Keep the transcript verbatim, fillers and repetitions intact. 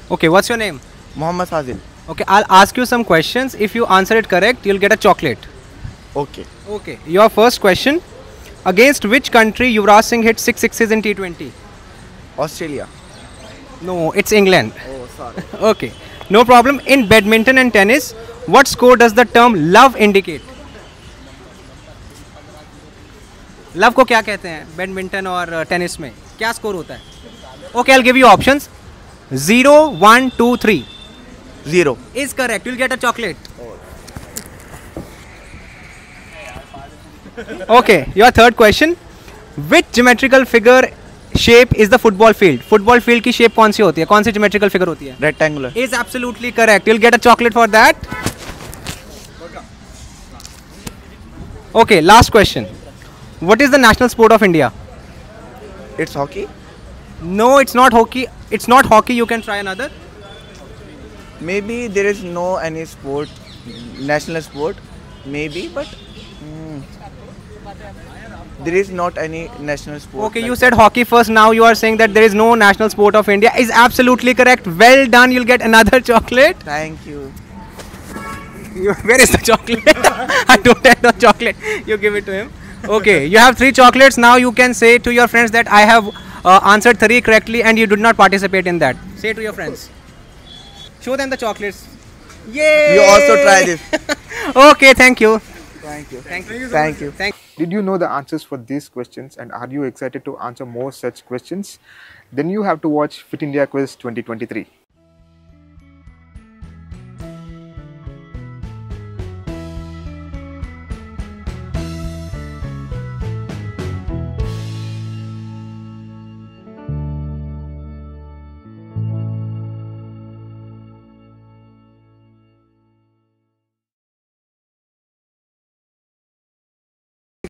Okay, what's your name? Mohammad Fazil. Okay, I'll ask you some questions. If you answer it correct, you'll get a chocolate. Okay. Okay, your first question. Against which country Yuvraj Singh hit six sixes in T twenty? Australia. No, it's England. Oh, sorry. Okay, no problem. In badminton and tennis, what score does the term love indicate? Love को क्या कहते हैं badminton और tennis में क्या score होता है? Okay, I will give you options. Zero, one, two, three. Zero. Is correct. You'll get a chocolate. Okay, your third question. Which geometrical figure shape is the football field? Football field की shape कौन सी होती है? कौन सी geometrical figure होती है? Rectangular. Is absolutely correct. You'll get a chocolate for that. Okay, last question. What is the national sport of India? It's hockey. No, it's not hockey. It's not hockey. You can try another. Maybe there is no any sport, national sport. Maybe, but mm, there is not any national sport. Okay, like you said hockey first. Now you are saying that there is no national sport of India. Is absolutely correct. Well done. You'll get another chocolate. Thank you. You, where is the chocolate? I don't have the chocolate. You give it to him. Okay, you have three chocolates. Now you can say to your friends that I have uh, answered three correctly and you did not participate in that. Say to your friends. Show them the chocolates. Yay! You also try this. Okay, thank you. Thank you. Thank you. Thank you. Thank Did you know the answers for these questions and are you excited to answer more such questions? Then you have to watch Fit India Quiz twenty twenty-three.